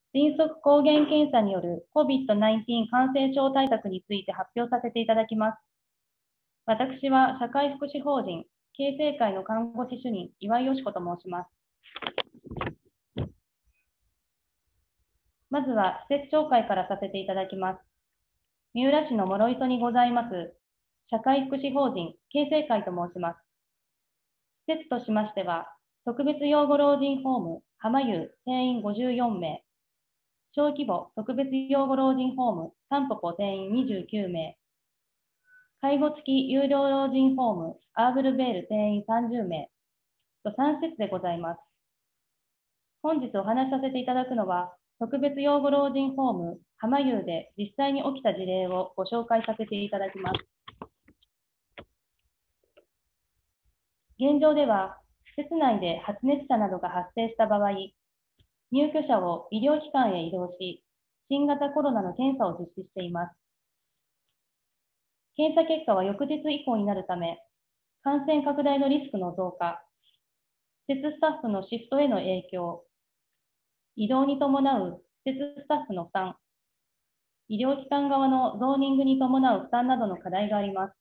迅速抗原検査による COVID-19 感染症対策について発表させていただきます。私は社会福祉法人恵成会の看護師主任岩井よし子と申します。まずは施設紹介からさせていただきます。三浦市の諸磯にございます社会福祉法人恵成会と申します。施設としましては、特別養護老人ホーム浜湯定員54名、小規模特別養護老人ホームタンポポ定員29名、介護付き有料老人ホームアーブルベール定員30名と3施設でございます。本日お話しさせていただくのは、特別養護老人ホーム浜湯で実際に起きた事例をご紹介させていただきます。現状では、施設内で発熱者などが発生した場合、入居者を医療機関へ移動し、新型コロナの検査を実施しています。検査結果は翌日以降になるため、感染拡大のリスクの増加、施設スタッフのシフトへの影響、移動に伴う施設スタッフの負担、医療機関側のゾーニングに伴う負担などの課題があります。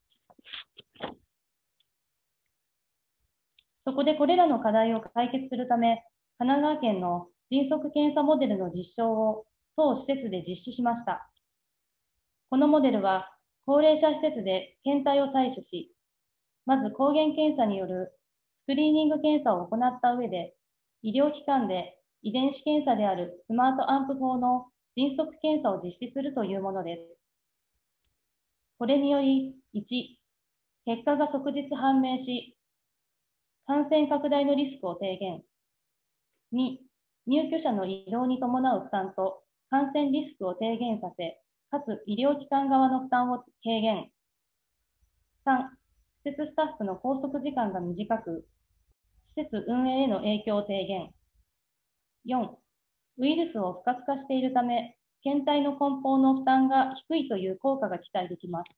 そこでこれらの課題を解決するため、神奈川県の迅速検査モデルの実証を当施設で実施しました。このモデルは、高齢者施設で検体を採取し、まず抗原検査によるスクリーニング検査を行った上で、医療機関で遺伝子検査であるスマートアンプ法の迅速検査を実施するというものです。これにより、1、結果が即日判明し、感染拡大のリスクを低減。2、入居者の移動に伴う負担と感染リスクを低減させ、かつ医療機関側の負担を軽減。3、施設スタッフの拘束時間が短く、施設運営への影響を低減。4、ウイルスを不活化しているため、検体の梱包の負担が低いという効果が期待できます。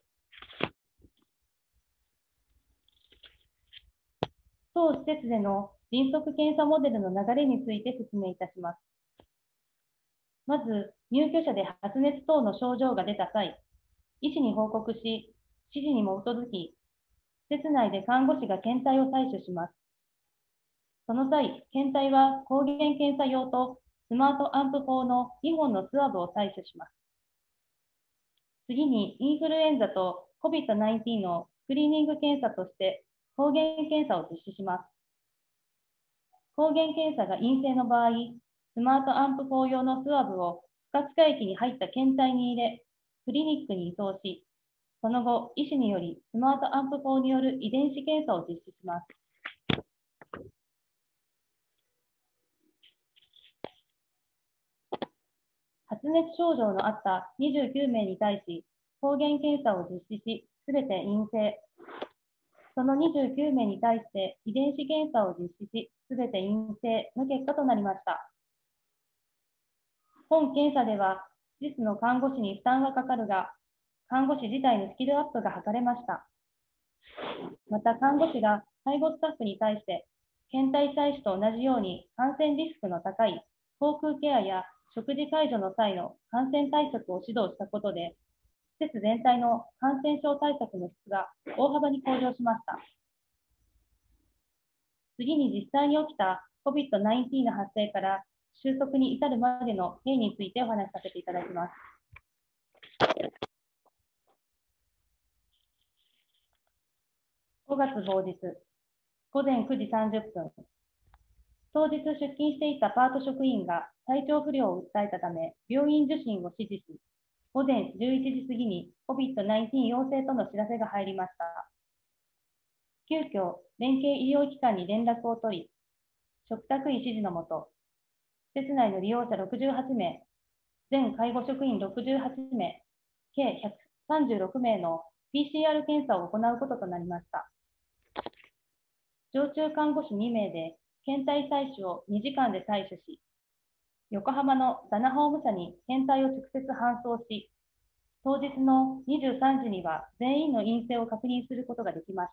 当施設での迅速検査モデルの流れについて説明いたします。まず、入居者で発熱等の症状が出た際、医師に報告し、指示に基づき、施設内で看護師が検体を採取します。その際、検体は抗原検査用とスマートアンプ法の2本のスワブを採取します。次に、インフルエンザと COVID-19 のスクリーニング検査として抗原検査を実施します。抗原検査が陰性の場合、スマートアンプ法用のスワブを不活化液に入った検体に入れ、クリニックに移送し、その後、医師によりスマートアンプ法による遺伝子検査を実施します。発熱症状のあった29名に対し、抗原検査を実施し、すべて陰性。その29名に対して遺伝子検査を実施し、すべて陰性の結果となりました。本検査では、施設の看護師に負担はかかるが、看護師自体のスキルアップが図れました。また、看護師が介護スタッフに対して、検体採取と同じように感染リスクの高い口腔ケアや食事介助の際の感染対策を指導したことで、施設全体の感染症対策の質が大幅に向上しました。次に実際に起きた COVID-19 の発生から収束に至るまでの経緯についてお話しさせていただきます。5月某日、午前9時30分、当日出勤していたパート職員が体調不良を訴えたため、病院受診を指示し、午前11時過ぎに COVID-19 陽性との知らせが入りました。急遽、連携医療機関に連絡を取り、嘱託医指示のもと、施設内の利用者68名、全介護職員68名、計136名の PCR 検査を行うこととなりました。常駐看護師2名で検体採取を2時間で採取し、横浜のダナホーム社に検体を直接搬送し、当日の23時には全員の陰性を確認することができました。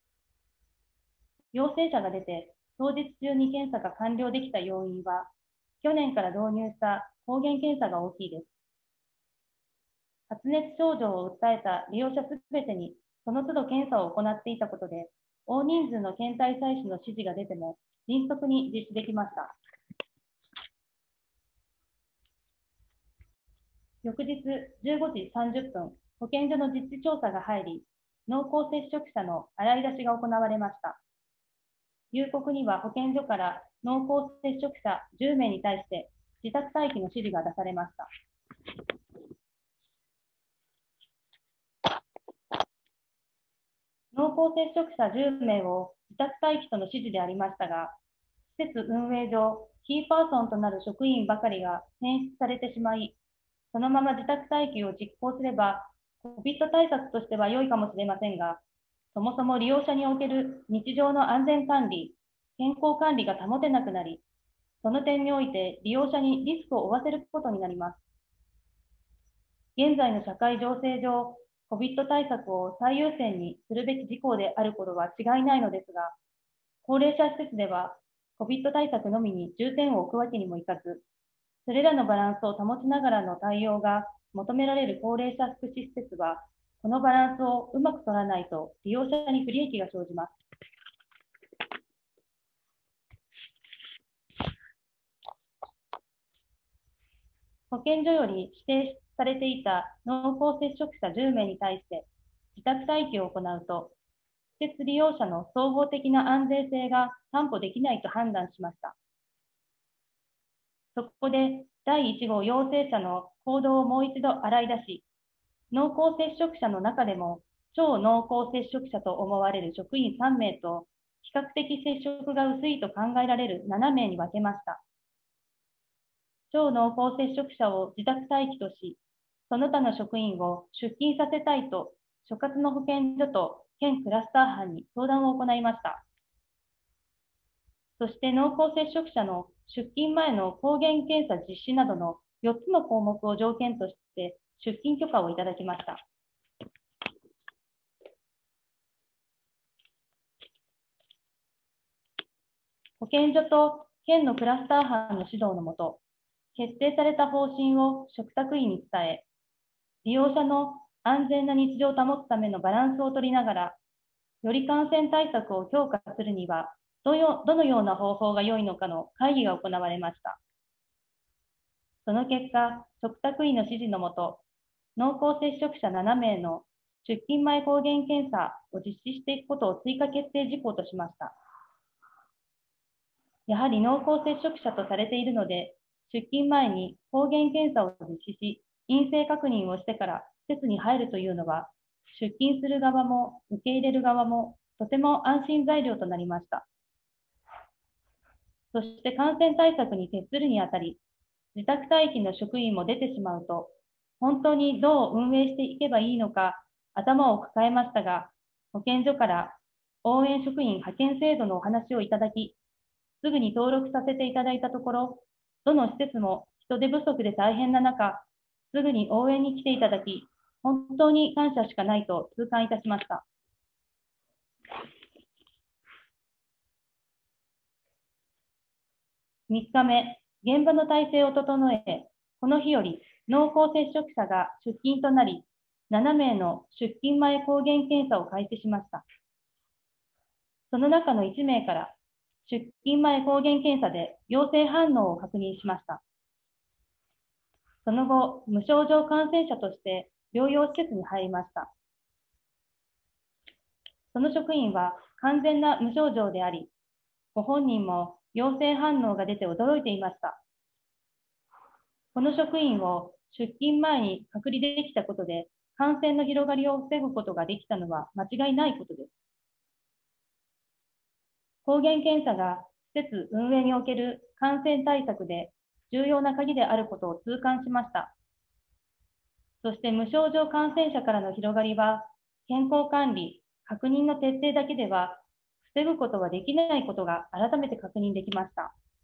陽性者が出て、当日中に検査が完了できた要因は、 去年から導入した抗原検査が大きいです。発熱症状を訴えた利用者すべてにその都度検査を行っていたことで、大人数の検体採取の指示が出ても迅速に実施できました。翌日15時30分、保健所の実地調査が入り、濃厚接触者の洗い出しが行われました。夕刻には保健所から濃厚接触者10名に対して自宅待機の指示が出されました。濃厚接触者10名を自宅待機との指示でありましたが、施設運営上、キーパーソンとなる職員ばかりが選出されてしまい、そのまま自宅待機を実行すれば、COVID 対策としては良いかもしれませんが、そもそも利用者における日常の安全管理、健康管理が保てなくなり、その点において利用者にリスクを負わせることになります。現在の社会情勢上、COVID 対策を最優先にするべき事項であることは違いないのですが、高齢者施設では COVID 対策のみに重点を置くわけにもいかず、それらのバランスを保ちながらの対応が求められる高齢者福祉施設は、このバランスをうまく取らないと利用者に不利益が生じます。保健所より指定されていた濃厚接触者10名に対して自宅待機を行うと、施設利用者の総合的な安全性が担保できないと判断しました。そこで第1号陽性者の行動をもう一度洗い出し、濃厚接触者の中でも超濃厚接触者と思われる職員3名と比較的接触が薄いと考えられる7名に分けました。超濃厚接触者を自宅待機とし、その他の職員を出勤させたいと所轄の保健所と県クラスター班に相談を行いました。そして濃厚接触者の出勤前の抗原検査実施などの4つの項目を条件として出勤許可をいただきました。保健所と県のクラスター班の指導のもと、決定された方針を嘱託員に伝え、利用者の安全な日常を保つためのバランスを取りながら、より感染対策を強化するにはどのような方法が良いのかの会議が行われました。その結果、嘱託員の指示のもと、濃厚接触者7名の出勤前抗原検査を実施していくことを追加決定事項としました。やはり濃厚接触者とされているので、出勤前に抗原検査を実施し、陰性確認をしてから施設に入るというのは、出勤する側も受け入れる側もとても安心材料となりました。そして感染対策に徹するにあたり、自宅待機の職員も出てしまうと、本当にどう運営していけばいいのか頭を抱えましたが、保健所から応援職員派遣制度のお話をいただき、すぐに登録させていただいたところ、どの施設も人手不足で大変な中、すぐに応援に来ていただき、本当に感謝しかないと痛感いたしました。3日目、現場の体制を整え、この日より濃厚接触者が出勤となり、7名の出勤前抗原検査を開始しました。その中の1名から出勤前抗原検査で陽性反応を確認しました。その後、無症状感染者として療養施設に入りました。その職員は完全な無症状であり、ご本人も陽性反応が出て驚いていました。この職員を出勤前に隔離できたことで、感染の広がりを防ぐことができたのは間違いないことです。抗原検査が施設運営における感染対策で重要な鍵であることを痛感しました。そして無症状感染者からの広がりは、健康管理、確認の徹底だけでは防ぐことはできないことが改めて確認できました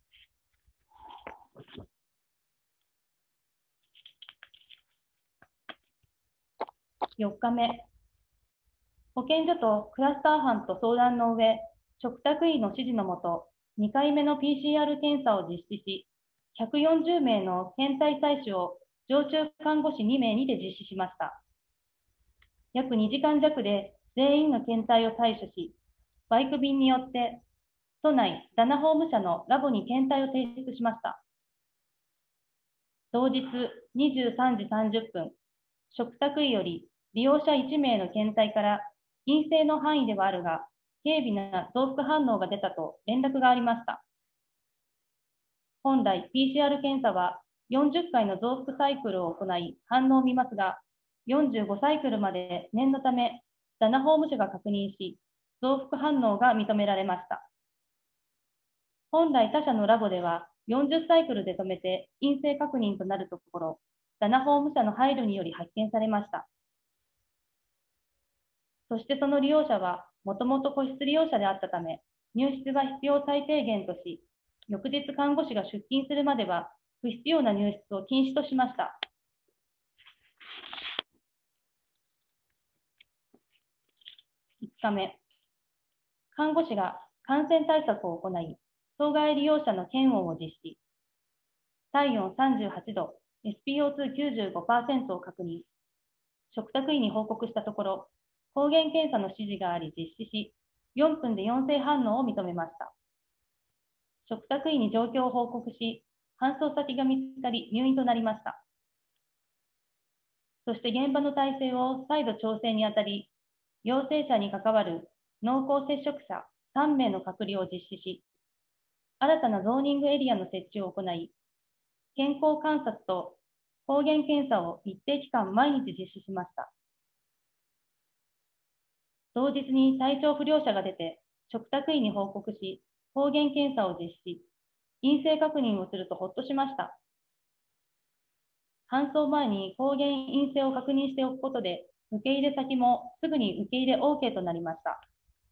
。4日目、保健所とクラスター班と相談の上、嘱託医の指示のもと、2回目の PCR 検査を実施し、 140名の検体採取を常駐看護師2名にて実施しました。約2時間弱で全員の検体を採取し、バイク便によって都内7法務社のラボに検体を提出しました。同日23時30分、嘱託医より利用者1名の検体から陰性の範囲ではあるが、軽微な増幅反応が出たと連絡がありました。本来 PCR 検査は40回の増幅サイクルを行い反応を見ますが、45サイクルまで念のため7法務社が確認し、増幅反応が認められました。本来他社のラボでは40サイクルで止めて陰性確認となるところ、7法務社の配慮により発見されました。そしてその利用者はもともと個室利用者であったため、入室が必要最低限とし、翌日看護師が出勤するまでは不必要な入室を禁止としました。5日目、看護師が感染対策を行い、当該利用者の検温を実施。体温38度、SPO295% を確認。嘱託医に報告したところ、抗原検査の指示があり実施し、4分で陽性反応を認めました。嘱託医に状況を報告し、搬送先が見つかり入院となりました。そして現場の体制を再度調整にあたり、陽性者に関わる濃厚接触者3名の隔離を実施し、新たなゾーニングエリアの設置を行い、健康観察と抗原検査を一定期間毎日実施しました。同日に体調不良者が出て、嘱託医に報告し、抗原検査を実施し、陰性確認をするとほっとしました。搬送前に抗原陰性を確認しておくことで、受け入れ先もすぐに受け入れ OK となりました。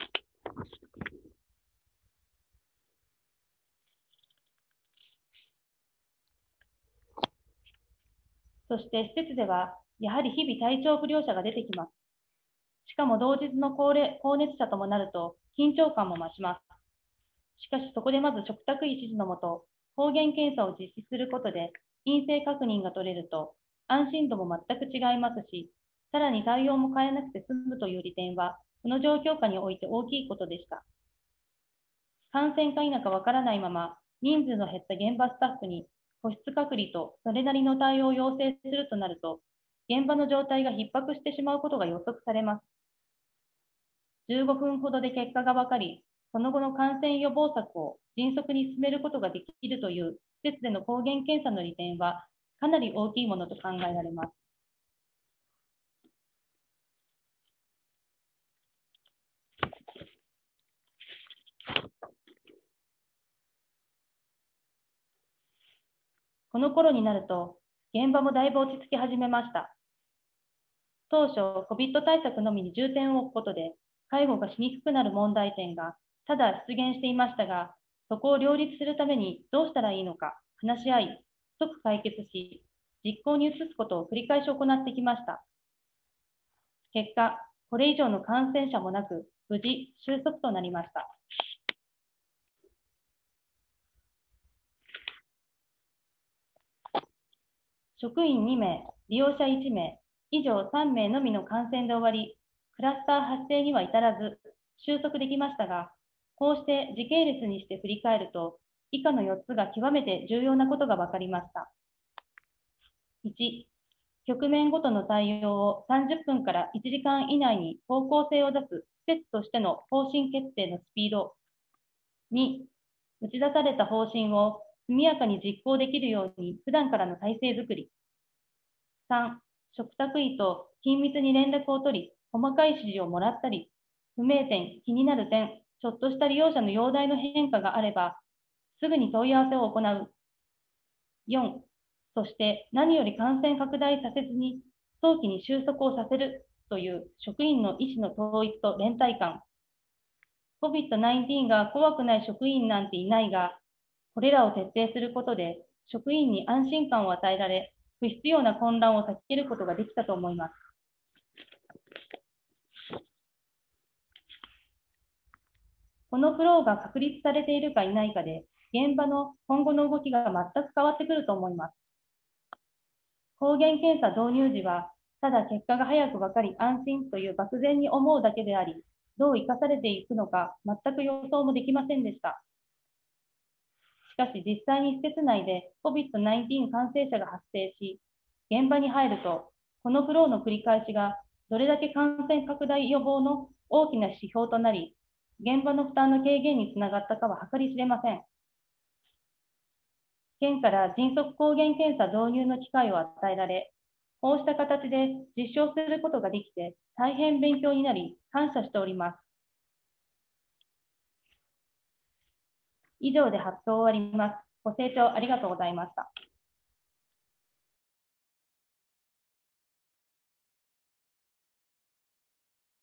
そして施設では、やはり日々体調不良者が出てきます。しかも同日の高熱者ともなると緊張感も増します。しかしそこでまず嘱託医指示のもと、抗原検査を実施することで陰性確認が取れると安心度も全く違いますし、さらに対応も変えなくて済むという利点は、この状況下において大きいことでした。感染か否かわからないまま、人数の減った現場スタッフに個室隔離とそれなりの対応を要請するとなると、現場の状態が逼迫してしまうことが予測されます。15分ほどで結果が分かり、その後の感染予防策を迅速に進めることができるという施設での抗原検査の利点はかなり大きいものと考えられます。この頃になると、現場もだいぶ落ち着き始めました。当初、COVID 対策のみに重点を置くことで、介護がしにくくなる問題点がただ出現していましたが、そこを両立するためにどうしたらいいのか話し合い、即解決し、実行に移すことを繰り返し行ってきました。結果、これ以上の感染者もなく、無事収束となりました。職員2名、利用者1名、以上3名のみの感染で終わり、クラスター発生には至らず、収束できましたが、こうして時系列にして振り返ると、以下の4つが極めて重要なことが分かりました。1、局面ごとの対応を30分から1時間以内に方向性を出す施設としての方針決定のスピード。2、打ち出された方針を速やかに実行できるように普段からの体制づくり。3、嘱託医と緊密に連絡を取り、細かい指示をもらったり、不明点、気になる点、ちょっとした利用者の容体の変化があれば、すぐに問い合わせを行う。4、そして何より感染拡大させずに早期に収束をさせるという職員の意思の統一と連帯感。COVID-19 が怖くない職員なんていないが、これらを徹底することで職員に安心感を与えられ、不必要な混乱を避けることができたと思います。このフローが確立されているか否かで、 現場の今後の動きが全く変わってくると思います。抗原検査導入時は、ただ結果が早く分かり安心という漠然に思うだけであり、どう生かされていくのか全く予想もできませんでした。しかし実際に施設内で COVID-19 感染者が発生し、現場に入ると、このフローの繰り返しがどれだけ感染拡大予防の大きな指標となり、現場の負担の軽減につながったかは計り知れません。県から迅速抗原検査導入の機会を与えられ、こうした形で実証することができて大変勉強になり感謝しております。以上で発表を終わります。ご清聴ありがとうございました。